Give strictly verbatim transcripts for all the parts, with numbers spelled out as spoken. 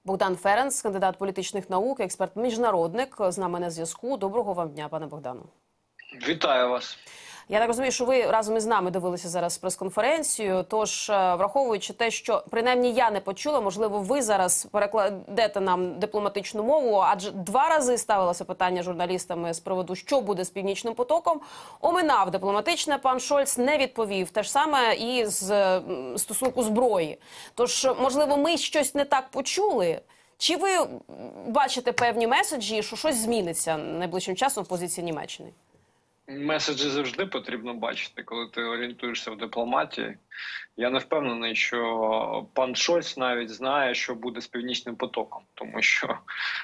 Богдан Ференц, кандидат політичних наук, експерт-міжнародник, з нами на зв'язку. Доброго вам дня, пане Богдану. Вітаю вас. Я так розумію, що ви разом із нами дивилися зараз прес-конференцію, тож, враховуючи те, що, принаймні, я не почула, можливо, ви зараз перекладете нам дипломатичну мову, адже два рази ставилося питання журналістами з приводу, що буде з Північним потоком, оминав дипломатичне, пан Шольц не відповів. Те ж саме і з стосунку зброї. Тож, можливо, ми щось не так почули? Чи ви бачите певні меседжі, що щось зміниться найближчим часом в позиції Німеччини? Меседжі завжди потрібно бачити, коли ти орієнтуєшся в дипломатії. Я не впевнений, що пан Шольц навіть знає, що буде з Північним потоком, тому що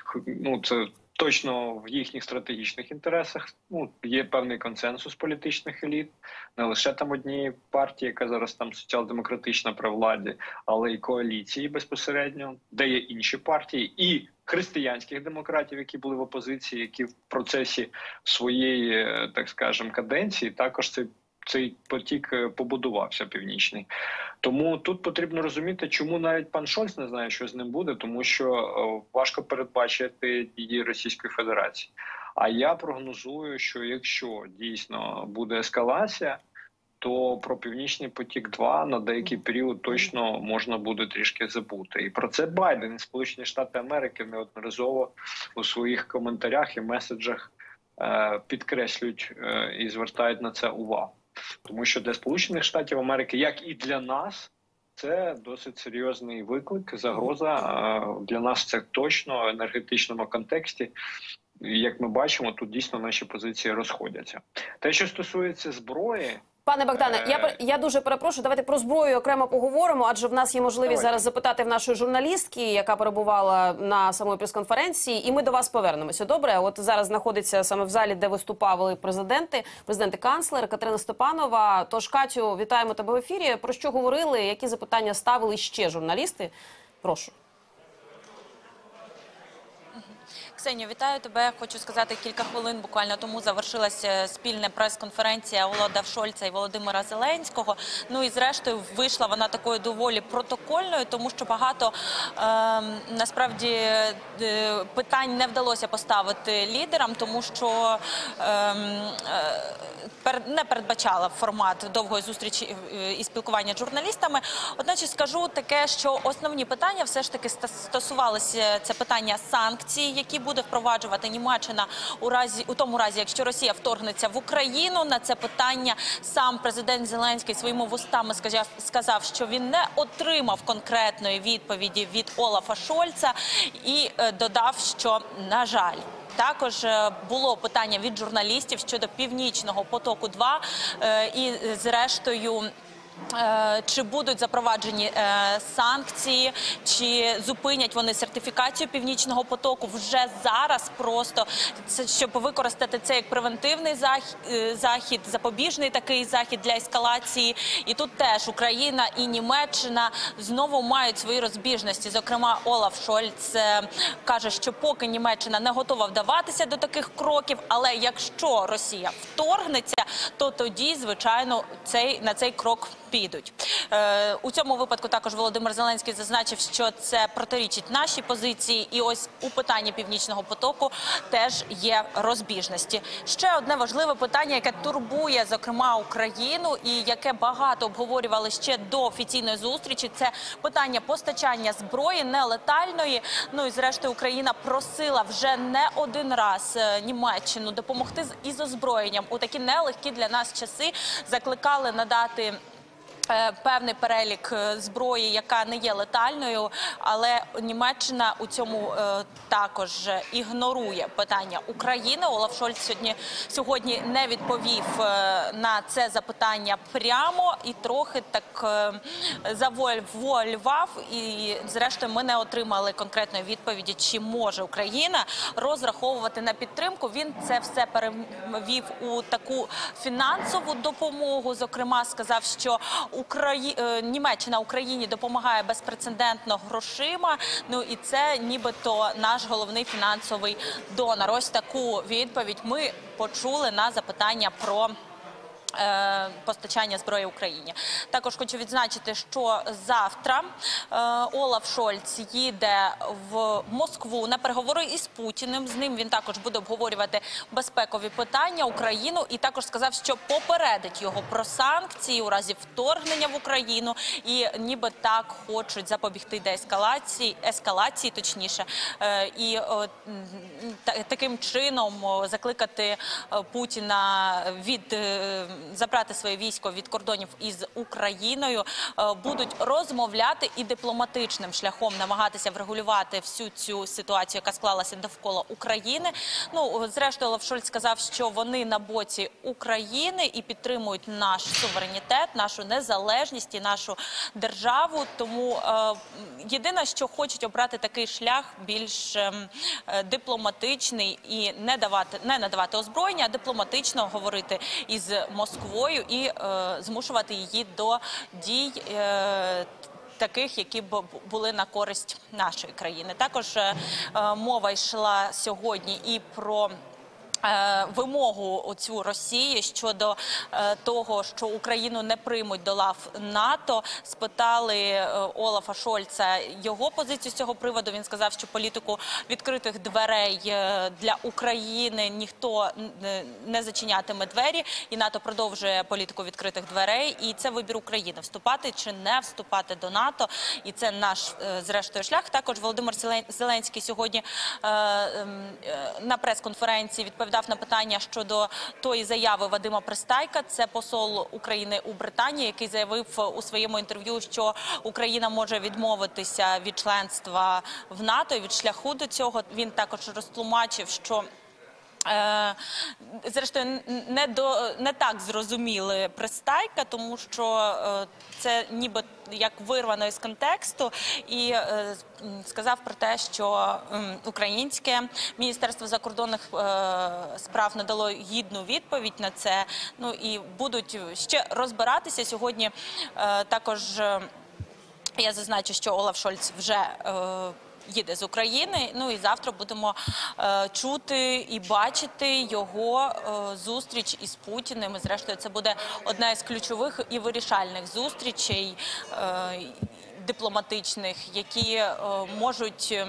ну, це точно в їхніх стратегічних інтересах. Ну, є певний консенсус політичних еліт, не лише там однієї партії, яка зараз там соціал-демократична при владі, але й коаліції безпосередньо, де є інші партії, і християнських демократів, які були в опозиції, які в процесі своєї, так скажемо, каденції також цей, цей потік побудувався північний. Тому тут потрібно розуміти, чому навіть пан Шольц не знає, що з ним буде, тому що важко передбачити дії Російської Федерації. А я прогнозую, що якщо дійсно буде ескалація, то про Північний потік-два на деякий період точно можна буде трішки забути. І про це Байден і Сполучені Штати Америки неодноразово у своїх коментарях і меседжах е, підкреслюють е, і звертають на це увагу. Тому що для Сполучених Штатів Америки, як і для нас, це досить серйозний виклик, загроза. Е, для нас це точно в енергетичному контексті. Як ми бачимо, тут дійсно наші позиції розходяться. Те, що стосується зброї... Пане Богдане, я, я дуже перепрошую, давайте про зброю окремо поговоримо, адже в нас є можливість давайте. зараз запитати в нашої журналістки, яка перебувала на самої прес-конференції, і ми до вас повернемося. Добре? От зараз знаходиться саме в залі, де виступали президенти, президент і канцлер Катерина Степанова. Тож, Катю, вітаємо тебе в ефірі. Про що говорили, які запитання ставили ще журналісти? Прошу. Ксенію, вітаю тебе. Хочу сказати, кілька хвилин буквально тому завершилася спільна прес-конференція Олафа Шольца і Володимира Зеленського. Ну і зрештою вийшла вона такою доволі протокольною, тому що багато е, насправді е, питань не вдалося поставити лідерам, тому що е, е, не передбачала формат довгої зустрічі і спілкування з журналістами. Одначе скажу таке, що основні питання все ж таки стосувалися це питання санкцій, які будуть буде впроваджувати Німеччина у разі у тому разі, якщо Росія вторгнеться в Україну. На це питання сам президент Зеленський своїми вустами сказав, сказав, що він не отримав конкретної відповіді від Олафа Шольца і е, додав, що, на жаль, також було питання від журналістів щодо Північного потоку-два е, і, зрештою, чи будуть запроваджені е, санкції, чи зупинять вони сертифікацію Північного потоку вже зараз просто, це, щоб використати це як превентивний захід, захід, запобіжний такий захід для ескалації. І тут теж Україна і Німеччина знову мають свої розбіжності. Зокрема, Олаф Шольц е, каже, що поки Німеччина не готова вдаватися до таких кроків, але якщо Росія вторгнеться, то тоді, звичайно, цей, на цей крок підуть. Е, у цьому випадку також Володимир Зеленський зазначив, що це протирічить нашій позиції, і ось у питанні Північного потоку теж є розбіжності. Ще одне важливе питання, яке турбує, зокрема, Україну, і яке багато обговорювали ще до офіційної зустрічі, це питання постачання зброї нелетальної. Ну і зрештою Україна просила вже не один раз Німеччину допомогти із озброєнням у такі нелегкі для нас часи, закликали надати певний перелік зброї, яка не є летальною, але Німеччина у цьому е, також ігнорує питання України. Олаф Шольц сьогодні, сьогодні не відповів е, на це запитання прямо і трохи так е, завуалював. І зрештою ми не отримали конкретної відповіді, чи може Україна розраховувати на підтримку. Він це все перевів у таку фінансову допомогу. Зокрема, сказав, що Украї... Німеччина Україні допомагає безпрецедентно грошима, ну і це нібито наш головний фінансовий донор. Ось таку відповідь ми почули на запитання про постачання зброї Україні. Також хочу відзначити, що завтра Олаф Шольц їде в Москву на переговори із Путіним. З ним він також буде обговорювати безпекові питання, Україну, і також сказав, що попередить його про санкції у разі вторгнення в Україну, і ніби так хочуть запобігти деескалації, ескалації, точніше, і таким чином закликати Путіна від забрати своє військо від кордонів із Україною, будуть розмовляти і дипломатичним шляхом намагатися врегулювати всю цю ситуацію, яка склалася довкола України. Ну, зрештою, Олаф Шольц сказав, що вони на боці України і підтримують наш суверенітет, нашу незалежність і нашу державу. Тому е, єдине, що хочуть обрати такий шлях більш е, дипломатичний і не давати, не надавати озброєння, а дипломатично говорити із Москвою і е, змушувати її до дій е, таких, які б були на користь нашої країни. Також е, мова йшла сьогодні і про вимогу оцю Росії щодо е, того, що Україну не приймуть до лав НАТО. Спитали е, Олафа Шольца його позицію з цього приводу. Він сказав, що політику відкритих дверей для України ніхто не зачинятиме двері, і НАТО продовжує політику відкритих дверей. І це вибір України – вступати чи не вступати до НАТО. І це наш, е, зрештою, шлях. Також Володимир Зеленський сьогодні е, е, на прес-конференції відповідав на питання щодо тої заяви Вадима Пристайка. Це посол України у Британії, який заявив у своєму інтерв'ю, що Україна може відмовитися від членства в НАТО і від шляху до цього. Він також розтлумачив, що Е, зрештою, не, до, не так зрозуміли Пристайка, тому що е, це ніби як вирвано із контексту, і е, сказав про те, що е, українське Міністерство закордонних е, справ надало гідну відповідь на це. Ну і будуть ще розбиратися. Сьогодні е, також е, я зазначу, що Олаф Шольц вже е, їде з України, ну і завтра будемо е, чути і бачити його е, зустріч із Путіним. І, зрештою, це буде одна із ключових і вирішальних зустрічей е, дипломатичних, які е, можуть е,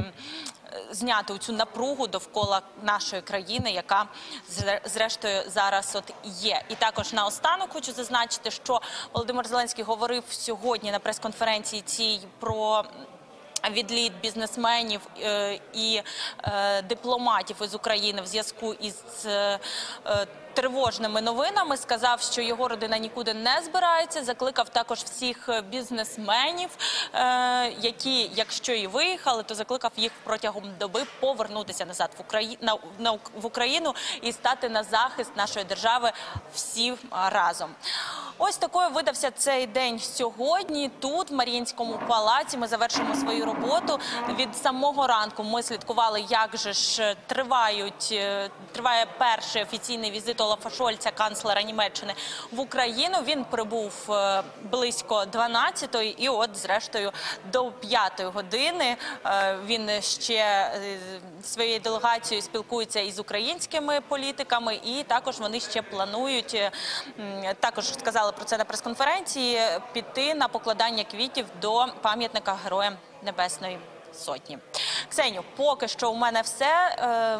зняти цю напругу довкола нашої країни, яка, зрештою, зараз от є. І також наостанок хочу зазначити, що Володимир Зеленський говорив сьогодні на прес-конференції цій про відліт бізнесменів е, і е, дипломатів із України в зв'язку із е, тривожними новинами. Сказав, що його родина нікуди не збирається. Закликав також всіх бізнесменів, е, які, якщо і виїхали, то закликав їх протягом доби повернутися назад в Україну, на, на, в Україну і стати на захист нашої держави всі разом. Ось такою видався цей день сьогодні. Тут, в Маріїнському палаці, ми завершимо свою роботу. Від самого ранку ми слідкували, як же ж тривають, триває перший офіційний візит Олафа Шольца, канцлера Німеччини, в Україну. Він прибув близько дванадцятої і от, зрештою, до п'ятої години він ще своєю делегацією спілкується із українськими політиками, і також вони ще планують, також сказали про це на прес-конференції, піти на покладання квітів до пам'ятника Героям Небесної Сотні. Ксеню, поки що у мене все.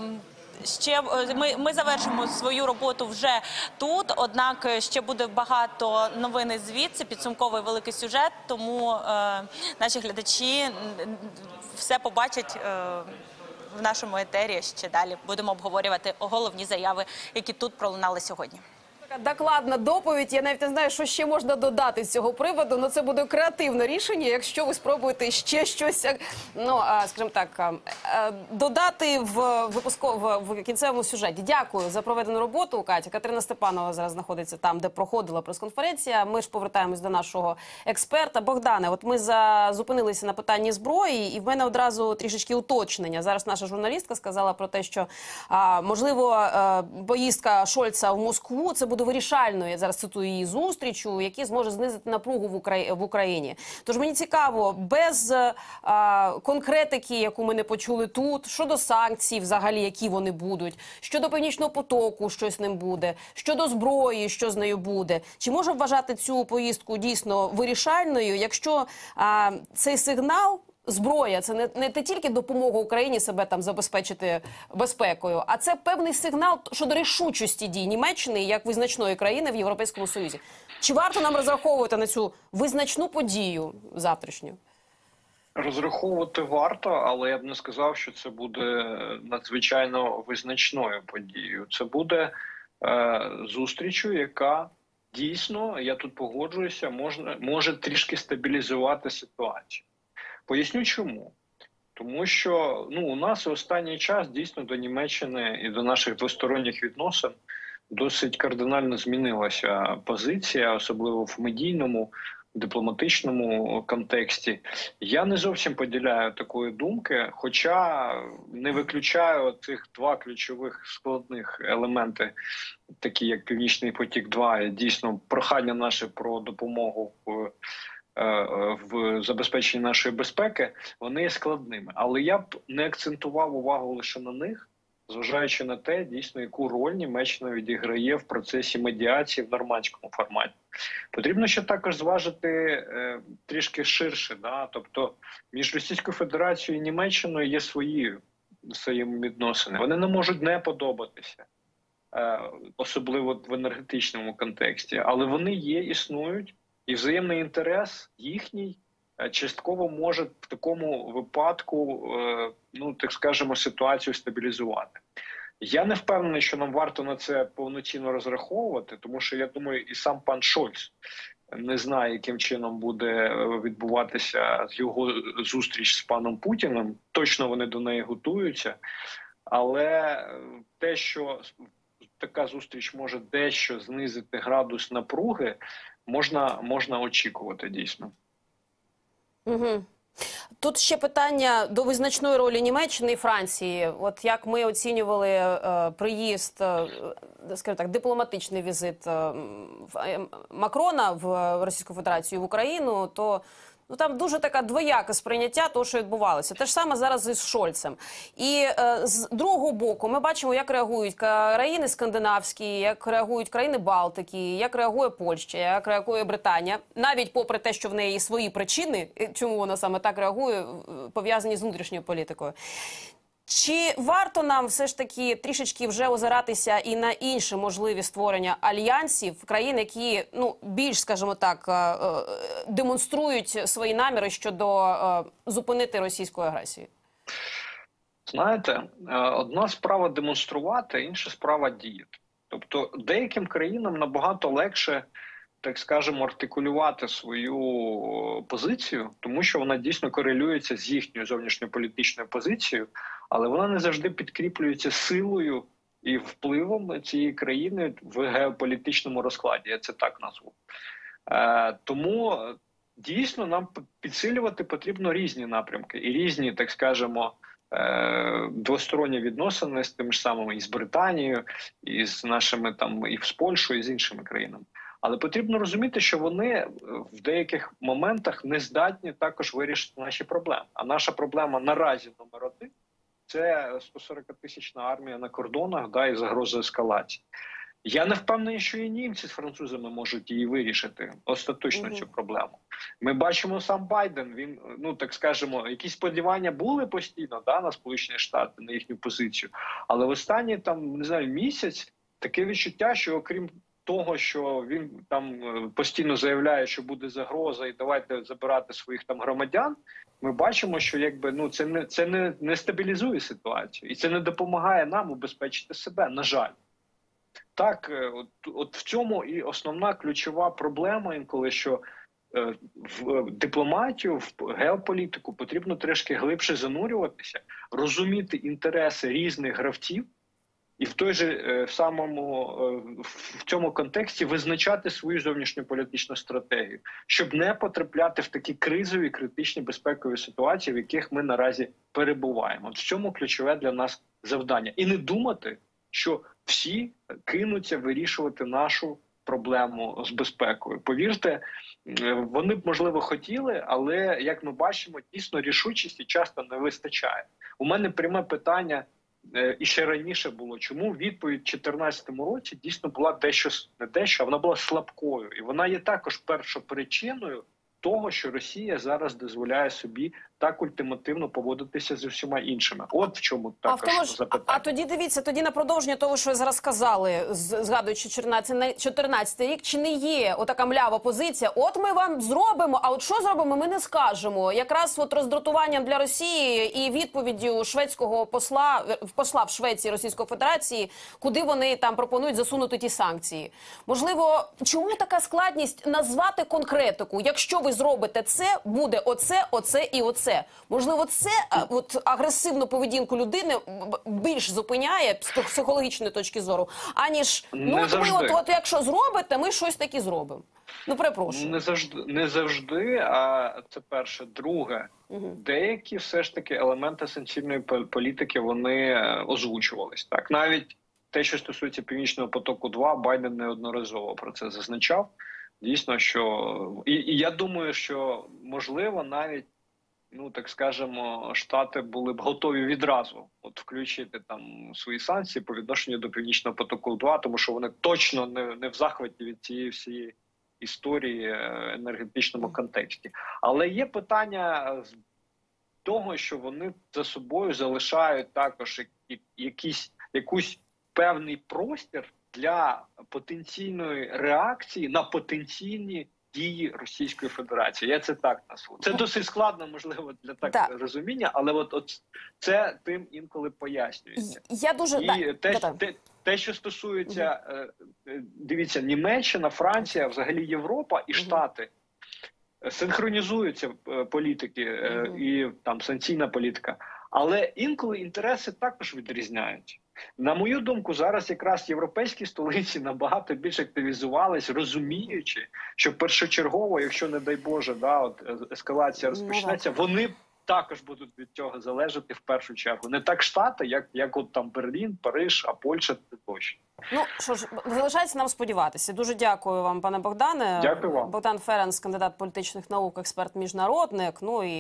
Ще ми, ми завершимо свою роботу вже тут, однак ще буде багато новин звідси, підсумковий великий сюжет, тому е, наші глядачі все побачать е, в нашому етері. Ще далі будемо обговорювати головні заяви, які тут пролунали сьогодні. Докладна доповідь. Я навіть не знаю, що ще можна додати з цього приводу, але це буде креативне рішення, якщо ви спробуєте ще щось, ну, скажімо так, додати в випуску, в кінцевому сюжеті. Дякую за проведену роботу, Катя. Катерина Степанова зараз знаходиться там, де проходила прес-конференція. Ми ж повертаємось до нашого експерта. Богдане, от ми зупинилися на питанні зброї, і в мене одразу трішечки уточнення. Зараз наша журналістка сказала про те, що, можливо, поїздка Шольца в Москву – це буде буде вирішальною, я зараз цитую її, зустрічю, які зможе знизити напругу в, Украї... в Україні. Тож мені цікаво, без а, конкретики, яку ми не почули тут, щодо санкцій взагалі, які вони будуть, щодо Північного потоку, що з ним буде, щодо зброї, що з нею буде. Чи може вважати цю поїздку дійсно вирішальною, якщо а, цей сигнал, зброя, це не, не тільки допомога Україні себе там забезпечити безпекою, а це певний сигнал щодо рішучості дій Німеччини як визначної країни в Європейському Союзі. Чи варто нам розраховувати на цю визначну подію завтрашню? Розраховувати варто, але я б не сказав, що це буде надзвичайно визначною подією. Це буде е, зустрічю, яка дійсно, я тут погоджуюся, можна, може трішки стабілізувати ситуацію. Поясню чому. Тому що ну, у нас останній час дійсно до Німеччини і до наших двосторонніх відносин досить кардинально змінилася позиція, особливо в медійному, дипломатичному контексті. Я не зовсім поділяю такої думки, хоча не виключаю цих два ключових складних елементи, такі як Північний потік-два, і дійсно прохання наше про допомогу в в забезпеченні нашої безпеки, вони є складними. Але я б не акцентував увагу лише на них, зважаючи на те, дійсно, яку роль Німеччина відіграє в процесі медіації в нормандському форматі. Потрібно ще також зважити е, трішки ширше. Да? Тобто між Російською Федерацією і Німеччиною є свої взаємовідносини. Вони не можуть не подобатися, е, особливо в енергетичному контексті. Але вони є, існують. І взаємний інтерес їхній частково може в такому випадку, ну так скажемо, ситуацію стабілізувати. Я не впевнений, що нам варто на це повноцінно розраховувати, тому що я думаю, і сам пан Шольц не знає, яким чином буде відбуватися його зустріч з паном Путіним. Точно вони до неї готуються, але те, що така зустріч може дещо знизити градус напруги, можна, можна очікувати дійсно. Угу. Тут ще питання до визначної ролі Німеччини і Франції. От як ми оцінювали е, приїзд, е, скажімо так, дипломатичний візит е, Макрона в Російську Федерацію в Україну, то ну, там дуже така двояке сприйняття того, що відбувалося. Те ж саме зараз із Шольцем. І е, з другого боку ми бачимо, як реагують країни скандинавські, як реагують країни Балтики, як реагує Польща, як реагує Британія. Навіть попри те, що в неї є свої причини, чому вона саме так реагує, пов'язані з внутрішньою політикою. Чи варто нам все ж таки трішечки вже озиратися і на інші можливі створення альянсів країн, які ну більш, скажімо так, демонструють свої наміри щодо зупинити російську агресію? Знаєте, одна справа демонструвати, інша справа діяти. Тобто деяким країнам набагато легше, так скажемо, артикулювати свою позицію, тому що вона дійсно корелюється з їхньою зовнішньополітичною позицією, але вона не завжди підкріплюється силою і впливом цієї країни в геополітичному розкладі, я це так назву. Е, тому дійсно нам підсилювати потрібно різні напрямки і різні, так скажемо, е, двосторонні відносини з тим ж самим і з Британією, і з нашими там, і з Польщею, і з іншими країнами. Але потрібно розуміти, що вони в деяких моментах не здатні також вирішити наші проблеми. А наша проблема наразі номер один – це сто сорок тисячна армія на кордонах, да, і загроза ескалації. Я не впевнений, що і німці з французами можуть її вирішити остаточно, mm-hmm. цю проблему. Ми бачимо сам Байден, він, ну так скажемо, якісь сподівання були постійно, да, на Сполучені Штати, на їхню позицію. Але в останній, там, не знаю, місяць таке відчуття, що окрім того, що він там постійно заявляє, що буде загроза і давайте забирати своїх там громадян, ми бачимо, що якби ну це не це не, не стабілізує ситуацію і це не допомагає нам убезпечити себе, на жаль. Так, от, от в цьому і основна ключова проблема інколи, що е, в дипломатію, в геополітику потрібно трішки глибше занурюватися, розуміти інтереси різних гравців, і в той же е, самому е, в цьому контексті визначати свою зовнішньополітичну стратегію, щоб не потрапляти в такі кризові, критичні безпекові ситуації, в яких ми наразі перебуваємо. От в цьому ключове для нас завдання. І не думати, що всі кинуться вирішувати нашу проблему з безпекою. Повірте, вони б, можливо, хотіли, але, як ми бачимо, дійсно рішучості часто не вистачає. У мене пряме питання, і ще раніше було, чому відповідь у дві тисячі чотирнадцятому році дійсно була дещо, не дещо, а вона була слабкою. І вона є також першопричиною того, що Росія зараз дозволяє собі так ультимативно поводитися з усіма іншими. От в чому також а в тому ж, запитання. А, а тоді дивіться, тоді на продовження того, що ви зараз сказали, з- згадуючи чотирнадцятий рік, чи не є отака млява позиція? От ми вам зробимо, а от що зробимо, ми не скажемо. Якраз от роздратуванням для Росії і відповіддю шведського посла, посла в Швеції Російської Федерації, куди вони там пропонують засунути ті санкції. Можливо, чому така складність назвати конкретику? Якщо ви зробите це, буде оце, оце і оце. Можливо, це а, от агресивну поведінку людини б- більш зупиняє з психологічної точки зору, аніж ну Не от ви, завжди. от, от якщо зробите, ми щось таке зробимо. Ну, перепрошую. Не завжди, не завжди, а це перше. Друге, Угу. деякі все ж таки елементи санкційної пол- політики, вони е, озвучувались. Так, навіть те, що стосується Північного потоку два, Байден неодноразово про це зазначав. Дійсно, що і, і я думаю, що можливо навіть, ну так скажемо, Штати були б готові відразу от включити там свої санкції по відношенню до Північного потоку два, тому що вони точно не, не в захваті від цієї всієї історії е, енергетичному контексті. Але є питання з того, що вони за собою залишають також я- якісь, якусь певний простір для потенційної реакції на потенційні дії Російської Федерації. Я це так назву. Це досить складно, можливо, для так Да. розуміння, але от, от це тим інколи пояснюється. Я дуже... І да, те, да-да. те, те, що стосується, е, е, дивіться, Німеччина, Франція, взагалі Європа і Штати е, синхронізуються е, політики е, Мгм. і там санкційна політика, але інколи інтереси також відрізняються. На мою думку, зараз якраз європейські столиці набагато більш активізувались, розуміючи, що першочергово, якщо не дай Боже, да, от е, ескалація Ну, розпочнеться, вони також будуть від цього залежати в першу чергу. Не так Штати, як, як от там Берлін, Париж, а Польща тощо. Ну, що ж, залишається нам сподіватися. Дуже дякую вам, пане Богдане. Дякую вам. Богдан Ференц, кандидат політичних наук, експерт-міжнародник. Ну і